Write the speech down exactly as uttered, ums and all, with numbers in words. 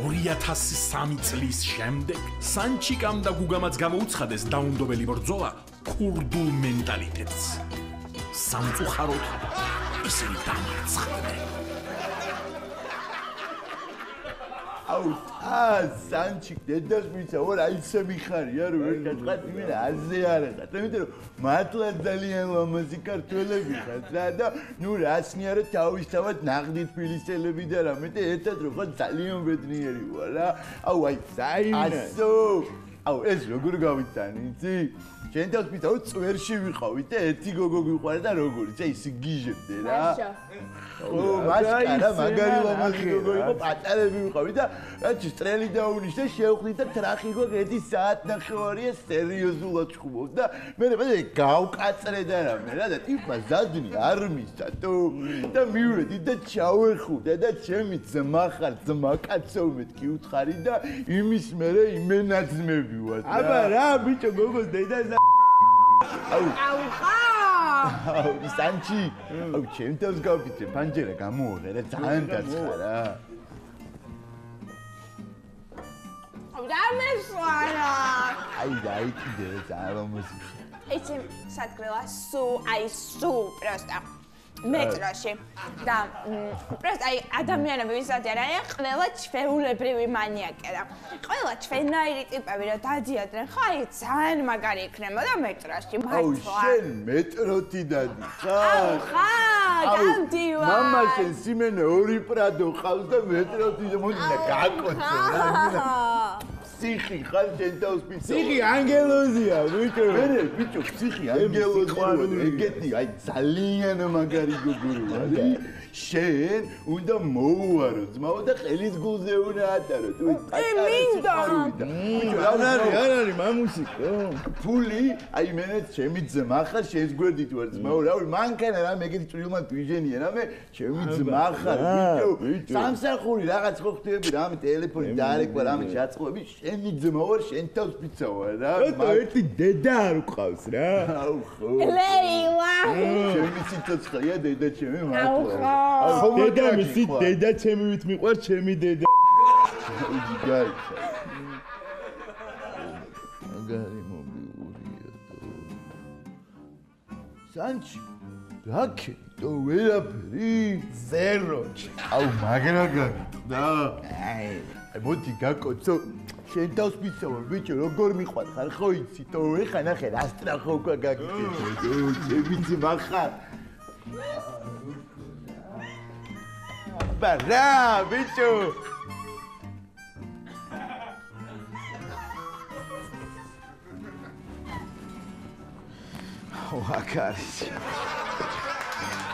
ორი ათასი სამი წლის შემდეგ სანჩიკამ და გუგამაც გამოუცხადეს დაუნდობელი ბრძოლა ქურდულ მენტალიტეტს. სამწუხაროდ ისინი დამარცხდნენ. აუ, აა, სანჩიკ დედას მიცა, ორ აიცე მიხარია, რომ ვერ გაწყათ იმენა აზე არ ახათ. იმიტომ რომ მართლაც ძალიან ლამაზი ქართველები ხართ რა და ნუ რაცნიარო თავისთავად ნაღდი თბილისელები და რამე და ერთად რო ხარ ძალიან ბედნიერი ვარ რა. აუ, აი, საინა. ასო. აუ, ეს როგორ გავიტანი, იცი? შენ თავს მიცა, რომ წვერში ვიყავით და ერთი გოგო გვიყვარა და როგორიც, აი, ისე გიჟებდე რა. მაშა. ო, მაშკარა, მაგარი ლამაზი გოგო იყო, პატარები ვიყავით და რაჩი სტრელი დაუნიშნე, შევხვდით და ტრახი გოგო ერთი საათ ნახევარია სერიოზულად ჩხუბობს და მე მე გავკაწრე და რამე რა და ტიპა ზადნი არ მისცა თუ და მივედი და ჩავეხუდა და ჩემი ძმა ხარ, ძმა კაცო მეთქი უთხარი და იმის მერე იმენაძმები ვარ. აბა რა, ბიჭო, გოგოს დედა აუ აუ აუ სანჩი აუ ჩემ თავს გავფიცე პანჯერა გამოუღერე ძალიან დაცხარა აუ დამესვარა აი დაი კიდე ძალიან მოსი ეცი სათქრელა სუ აი სუ პროსტა მეტროში და პროსტა აი ადამიანები ვისაც არიან ყველა ჩვეულებრივი მანიაკე და ყველა ჩვენაირი ტიპები რა დადიადნენ ხო აი ძალიან მაგარი იქნებოდა მეტროში მართლა აუ შენ მეტროთი დადი ხარ ხა გავდივა მამა შენ სიმენე ორი პრადო ყავს და მეტროთი მოდი და გაკოცე რა ციხი ხარ შენ თავს პიცო ციხი ანგელოზია ბიჭო მე ბიჭო ციხი ანგელოზია ეგეთი აი ძალიან მაგარი გოგოა შენ უნდა მოუარო ძმაო და ყელის გულზე უნდა ატარო თუ მინდა ბიჭო რა არის არ არის მამუსიკო ფული აი მენეც ჩემი ძმა ხარ შენს გვერდით ვარ ძმაო რავი მანქანა რა მეგეთი წვრილმა ბიჟენია რა მე ჩემი ძმა ხარ ბიჭო სამსახური რაღაც ხო ხდები რამე ტელეფონი დაარეკვა რამე ჩაწყობები შენი ძმა ვარ შენ თავს პიცა ვარ რა ერთი დედა არ ყავს რა აუ ხო ლეილა ჩემი სიცოცხლეა დედა ჩემი მართლა აუ დედა მისი დედა ჩემი ვით მიყვარ ჩემი დედა გიგაი მაგარი მობილურია სანჩი რაკე то ვერაფერი ზერო აუ მაგრაგა და აი მოდი გაკოცო შენ თავს მიცავარ ბიჭო როგორ მიყვარ ხარ ხო იცი то ეხა ნახე რა სტრახო უკვე გაგიწევ ჩემი ძმა ხარ ბარა ბიჭო ვაკარისი